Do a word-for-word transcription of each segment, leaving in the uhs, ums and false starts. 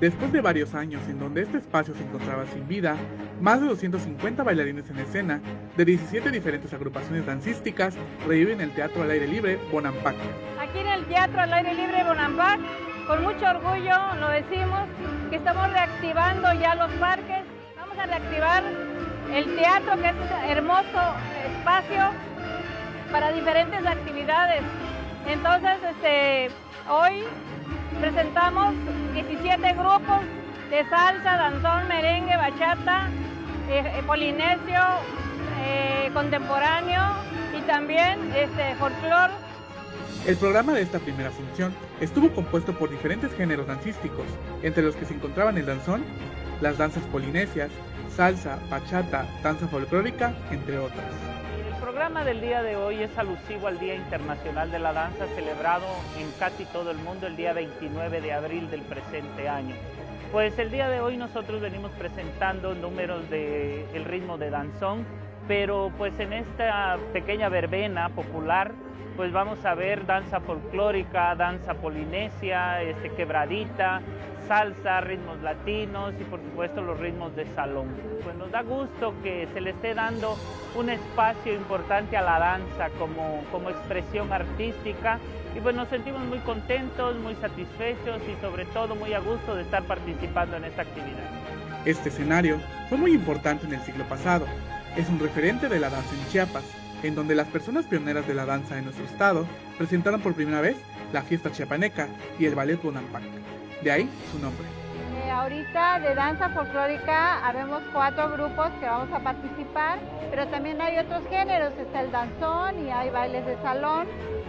Después de varios años en donde este espacio se encontraba sin vida, más de doscientos cincuenta bailarines en escena de diecisiete diferentes agrupaciones dancísticas reviven el Teatro al Aire Libre Bonampak. Aquí en el Teatro al Aire Libre Bonampak, con mucho orgullo lo decimos, que estamos reactivando ya los parques, vamos a reactivar el teatro, que es un hermoso espacio para diferentes actividades. Entonces, este, hoy presentamos diecisiete grupos de salsa, danzón, merengue, bachata, eh, polinesio, eh, contemporáneo y también este, folclore. El programa de esta primera función estuvo compuesto por diferentes géneros dancísticos, entre los que se encontraban el danzón, las danzas polinesias, salsa, bachata, danza folclórica, entre otras. El programa del día de hoy es alusivo al Día Internacional de la Danza, celebrado en casi todo el mundo el día veintinueve de abril del presente año. Pues el día de hoy nosotros venimos presentando números del ritmo de danzón, pero pues en esta pequeña verbena popular pues vamos a ver danza folclórica, danza polinesia, este, quebradita, salsa, ritmos latinos y por supuesto los ritmos de salón. Pues nos da gusto que se le esté dando un espacio importante a la danza como, como expresión artística y pues nos sentimos muy contentos, muy satisfechos y sobre todo muy a gusto de estar participando en esta actividad. Este escenario fue muy importante en el siglo pasado, es un referente de la danza en Chiapas, en donde las personas pioneras de la danza en nuestro estado presentaron por primera vez la fiesta chiapaneca y el ballet Bonampak. De ahí su nombre. Eh, ahorita de danza folclórica habemos cuatro grupos que vamos a participar, pero también hay otros géneros, está el danzón y hay bailes de salón,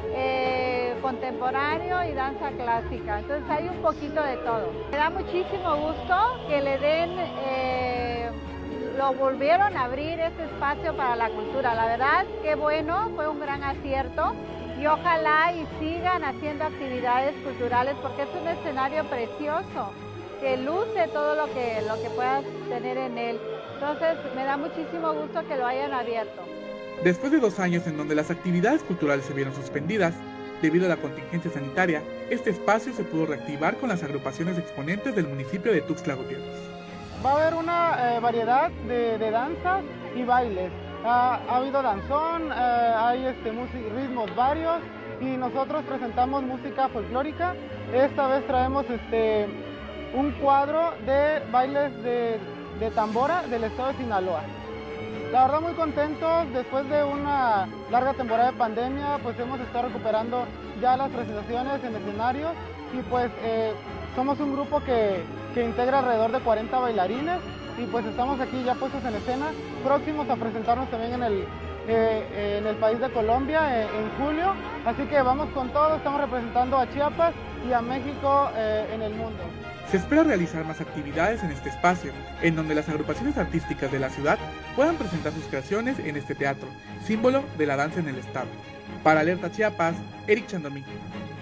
eh, contemporáneo y danza clásica, entonces hay un poquito de todo. Me da muchísimo gusto que le den... Eh, lo volvieron a abrir este espacio para la cultura. La verdad, qué bueno, fue un gran acierto y ojalá y sigan haciendo actividades culturales porque es un escenario precioso que luce todo lo que, lo que puedas tener en él. Entonces, me da muchísimo gusto que lo hayan abierto. Después de dos años en donde las actividades culturales se vieron suspendidas, debido a la contingencia sanitaria, este espacio se pudo reactivar con las agrupaciones exponentes del municipio de Tuxtla Gutiérrez. Va a haber una eh, variedad de, de danzas y bailes. Ha, ha habido danzón, eh, hay este, ritmos varios y nosotros presentamos música folclórica. Esta vez traemos este, un cuadro de bailes de, de tambora del estado de Sinaloa. La verdad muy contentos, después de una larga temporada de pandemia, pues hemos estado recuperando ya las presentaciones en escenarios y pues eh, somos un grupo que, que integra alrededor de cuarenta bailarines y pues estamos aquí ya puestos en escena, próximos a presentarnos también en el, eh, en el país de Colombia eh, en julio, así que vamos con todo, estamos representando a Chiapas y a México eh, en el mundo. Se espera realizar más actividades en este espacio, en donde las agrupaciones artísticas de la ciudad puedan presentar sus creaciones en este teatro, símbolo de la danza en el estado. Para Alerta Chiapas, Eric Chandomí.